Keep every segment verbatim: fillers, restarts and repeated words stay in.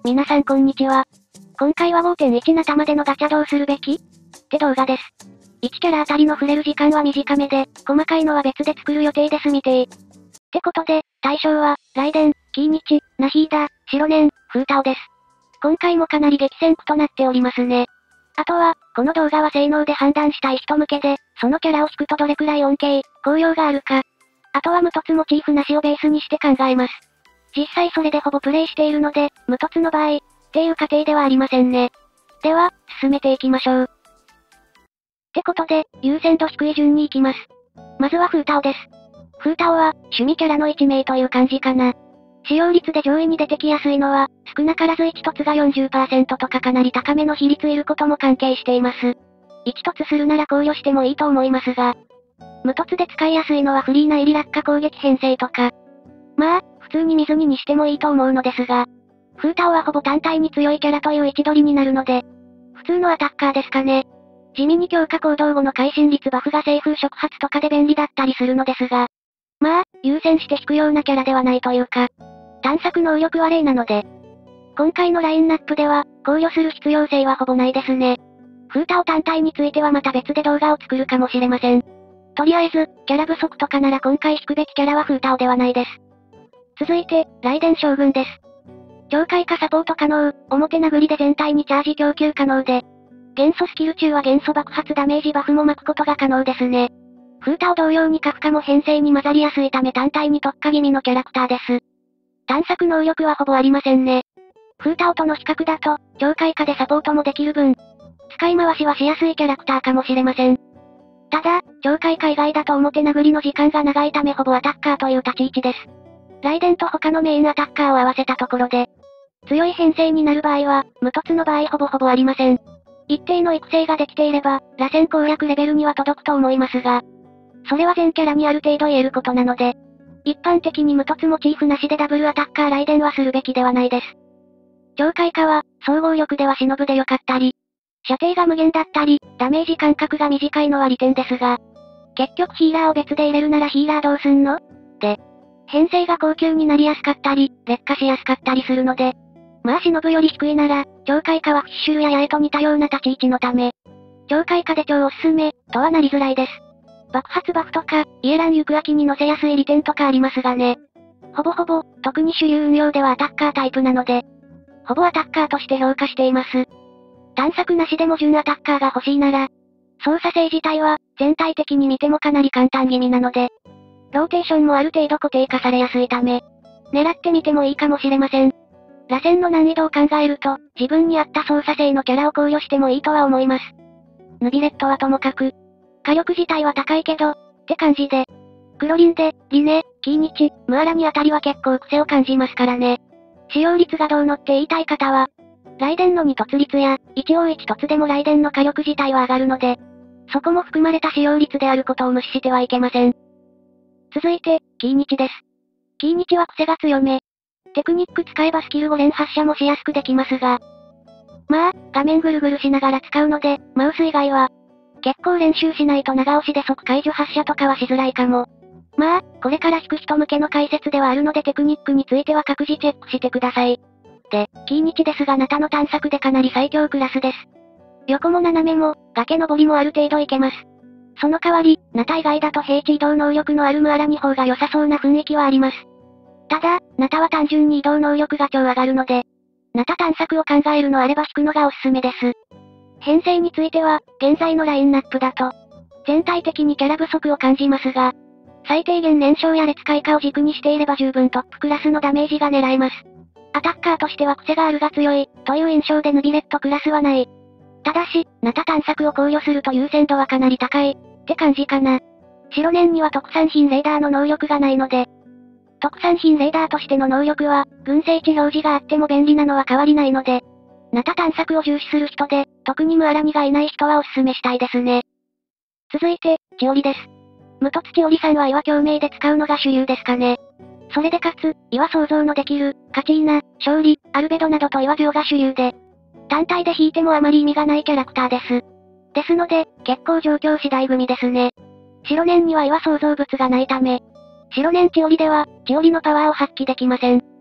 皆さんこんにちは。今回は ごてんいち ナタまでのガチャどうするべきって動画です。いちキャラあたりの触れる時間は短めで、細かいのは別で作る予定ですみてー。ってことで、対象は、ライデン、キーニチ、ナヒーダ、シロネン、フータオです。今回もかなり激戦区となっておりますね。あとは、この動画は性能で判断したい人向けで、そのキャラを引くとどれくらい恩恵、効用があるか。あとは無凸モチーフなしをベースにして考えます。実際それでほぼプレイしているので、無凸の場合、っていう過程ではありませんね。では、進めていきましょう。ってことで、優先度低い順に行きます。まずはフータオです。フータオは、趣味キャラのいち名という感じかな。使用率で上位に出てきやすいのは、少なからずいち凸が よんじゅっパーセント とかかなり高めの比率いることも関係しています。いち凸するなら考慮してもいいと思いますが、無凸で使いやすいのはフリーな入り落下攻撃編成とか。まあ、普通に水着にしてもいいと思うのですが、フータオはほぼ単体に強いキャラという位置取りになるので、普通のアタッカーですかね。地味に強化行動後の会心率バフが西風触発とかで便利だったりするのですが、まあ、優先して引くようなキャラではないというか、探索能力は例なので、今回のラインナップでは、考慮する必要性はほぼないですね。フータオ単体についてはまた別で動画を作るかもしれません。とりあえず、キャラ不足とかなら今回引くべきキャラはフータオではないです。続いて、ライデン将軍です。超開花サポート可能、表殴りで全体にチャージ供給可能で、元素スキル中は元素爆発ダメージバフも巻くことが可能ですね。フータオ同様にカフカも編成に混ざりやすいため単体に特化気味のキャラクターです。探索能力はほぼありませんね。フータオとの比較だと、超開花でサポートもできる分、使い回しはしやすいキャラクターかもしれません。ただ、超開花以外だと表殴りの時間が長いためほぼアタッカーという立ち位置です。ライデンと他のメインアタッカーを合わせたところで、強い編成になる場合は、無凸の場合ほぼほぼありません。一定の育成ができていれば、螺旋攻略レベルには届くと思いますが、それは全キャラにある程度言えることなので、一般的に無凸モチーフなしでダブルアタッカーライデンはするべきではないです。超開花は、総合力では忍で良かったり、射程が無限だったり、ダメージ間隔が短いのは利点ですが、結局ヒーラーを別で入れるならヒーラーどうすんので、編成が高級になりやすかったり、劣化しやすかったりするので、まあ忍より低いなら、超開花はフィッシュルや八重と似たような立ち位置のため、超開花で超おすすめ、とはなりづらいです。爆発バフとか、イエラン行く秋に乗せやすい利点とかありますがね。ほぼほぼ、特に主流運用ではアタッカータイプなので、ほぼアタッカーとして評価しています。探索なしでも準アタッカーが欲しいなら、操作性自体は、全体的に見てもかなり簡単気味なので、ローテーションもある程度固定化されやすいため、狙ってみてもいいかもしれません。螺旋の難易度を考えると、自分に合った操作性のキャラを考慮してもいいとは思います。ヌビレットはともかく、火力自体は高いけど、って感じで。クロリンで、リネ、キーニチ、ムアラニあたりは結構癖を感じますからね。使用率がどうのって言いたい方は、ライデンのに凸率や、一応いち凸でもライデンの火力自体は上がるので、そこも含まれた使用率であることを無視してはいけません。続いて、キーニチです。キーニチは癖が強め。テクニック使えばスキルご連発射もしやすくできますが、まあ、画面ぐるぐるしながら使うので、マウス以外は、結構練習しないと長押しで即解除発射とかはしづらいかも。まあ、これから引く人向けの解説ではあるのでテクニックについては各自チェックしてください。で、キーニチですがナタの探索でかなり最強クラスです。横も斜めも、崖登りもある程度いけます。その代わり、ナタ以外だと平地移動能力のあるムアラに方が良さそうな雰囲気はあります。ただ、ナタは単純に移動能力が超上がるので、ナタ探索を考えるのあれば引くのがおすすめです。編成については、現在のラインナップだと、全体的にキャラ不足を感じますが、最低限燃焼や列開花を軸にしていれば十分トップクラスのダメージが狙えます。アタッカーとしては癖があるが強い、という印象でヌビレットクラスはない。ただし、ナタ探索を考慮すると優先度はかなり高い、って感じかな。白年には特産品レーダーの能力がないので、特産品レーダーとしての能力は、群生地表示があっても便利なのは変わりないので、ナタ探索を重視する人で、特にムアラニがいない人はおすすめしたいですね。続いて、チオリです。無凸チオリさんは岩共鳴で使うのが主流ですかね。それでかつ、岩想像のできる、カチーナ、勝利、アルベドなどと岩城が主流で、単体で引いてもあまり意味がないキャラクターです。ですので、結構状況次第組ですね。白年には岩創造物がないため、白年チオリでは、チオリのパワーを発揮できません。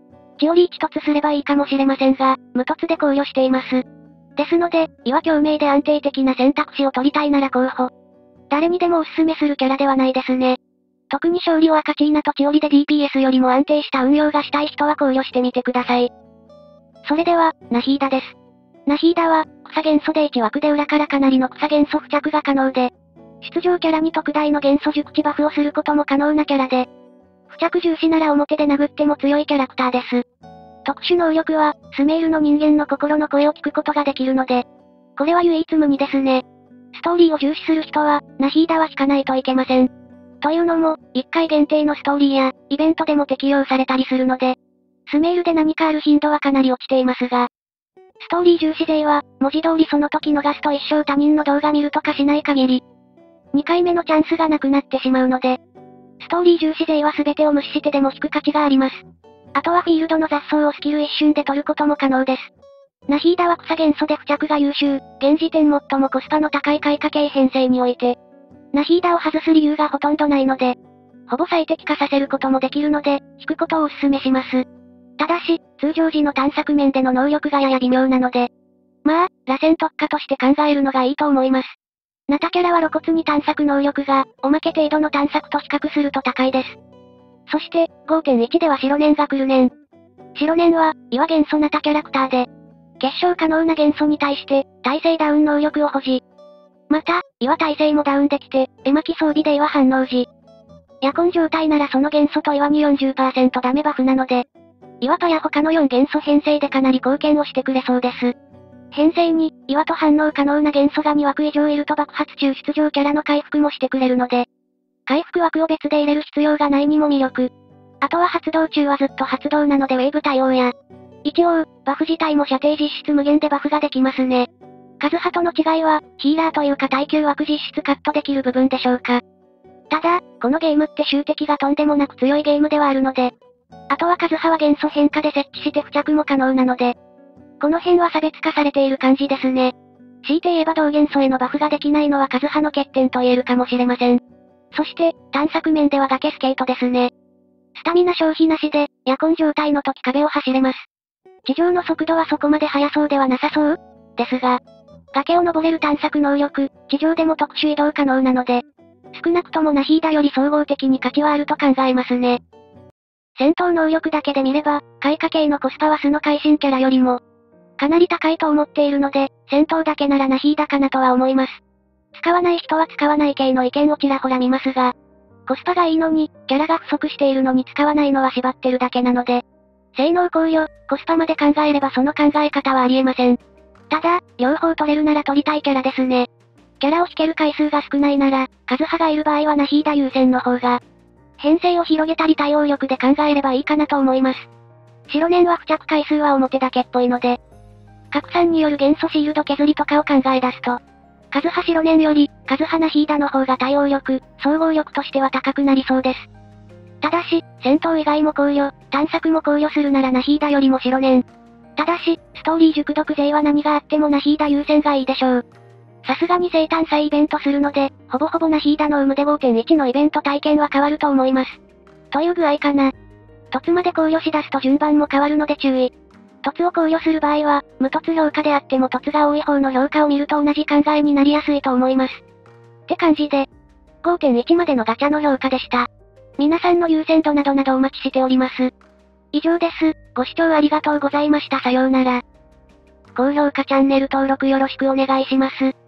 血をリーチ突すればいいかもしれませんが、無突で考慮しています。ですので、岩共鳴で安定的な選択肢を取りたいなら候補。誰にでもおすすめするキャラではないですね。特に勝利を赤チーナとチオリで ディーピーエス よりも安定した運用がしたい人は考慮してみてください。それでは、ナヒーダです。ナヒーダは、草元素でいち枠で裏からかなりの草元素付着が可能で、出場キャラに特大の元素熟知バフをすることも可能なキャラで、付着重視なら表で殴っても強いキャラクターです。特殊能力は、スメールの人間の心の声を聞くことができるので、これは唯一無二ですね。ストーリーを重視する人は、ナヒーダは引かないといけません。というのも、いっかい限定のストーリーや、イベントでも適用されたりするので、スメールで何かある頻度はかなり落ちていますが、ストーリー重視勢は、文字通りその時逃すと一生他人の動画見るとかしない限り、にかいめのチャンスがなくなってしまうので、ストーリー重視勢は全てを無視してでも引く価値があります。あとはフィールドの雑草をスキル一瞬で取ることも可能です。ナヒーダは草元素で付着が優秀、現時点最もコスパの高い開花系編成において、ナヒーダを外す理由がほとんどないので、ほぼ最適化させることもできるので、引くことをお勧めします。ただし、通常時の探索面での能力がやや微妙なので、まあ、螺旋特化として考えるのがいいと思います。ナタキャラは露骨に探索能力が、おまけ程度の探索と比較すると高いです。そして、ごてんいち では白念が来る念。白念は、岩元素ナタキャラクターで、結晶可能な元素に対して、耐性ダウン能力を保持。また、岩耐性もダウンできて、絵巻装備で岩反応時。夜根状態ならその元素と岩に よんじゅっパーセント ダメバフなので、岩とや他のよん元素編成でかなり貢献をしてくれそうです。編成に、岩と反応可能な元素がに枠以上いると爆発中出場キャラの回復もしてくれるので、回復枠を別で入れる必要がないにも魅力。あとは発動中はずっと発動なのでウェーブ対応や、一応、バフ自体も射程実質無限でバフができますね。カズハとの違いは、ヒーラーというか耐久枠実質カットできる部分でしょうか。ただ、このゲームって集敵がとんでもなく強いゲームではあるので、あとはカズハは元素変化で設置して付着も可能なので、この辺は差別化されている感じですね。強いて言えば同元素へのバフができないのはカズハの欠点と言えるかもしれません。そして、探索面では崖スケートですね。スタミナ消費なしで、夜根状態の時壁を走れます。地上の速度はそこまで速そうではなさそうですが、崖を登れる探索能力、地上でも特殊移動可能なので、少なくともナヒーダより総合的に価値はあると考えますね。戦闘能力だけで見れば、開花系のコスパは素の会心キャラよりも、かなり高いと思っているので、戦闘だけならナヒーダかなとは思います。使わない人は使わない系の意見をちらほら見ますが、コスパがいいのに、キャラが不足しているのに使わないのは縛ってるだけなので、性能考慮、コスパまで考えればその考え方はありえません。ただ、両方取れるなら取りたいキャラですね。キャラを引ける回数が少ないなら、カズハがいる場合はナヒーダ優先の方が、編成を広げたり対応力で考えればいいかなと思います。白念は付着回数は表だけっぽいので、拡散による元素シールド削りとかを考え出すと、カズハ白念より、カズハナヒーダの方が対応力、総合力としては高くなりそうです。ただし、戦闘以外も考慮、探索も考慮するならナヒーダよりも白念。ただし、ストーリー熟読勢は何があってもナヒーダ優先がいいでしょう。さすがに生誕祭イベントするので、ほぼほぼナヒーダの有無で ごてんいち のイベント体験は変わると思います。という具合かな。凸まで考慮し出すと順番も変わるので注意。凸を考慮する場合は、無凸評価であっても凸が多い方の評価を見ると同じ考えになりやすいと思います。って感じで、ごてんいち までのガチャの評価でした。皆さんの優先度などなどお待ちしております。以上です。ご視聴ありがとうございました。さようなら。高評価チャンネル登録よろしくお願いします。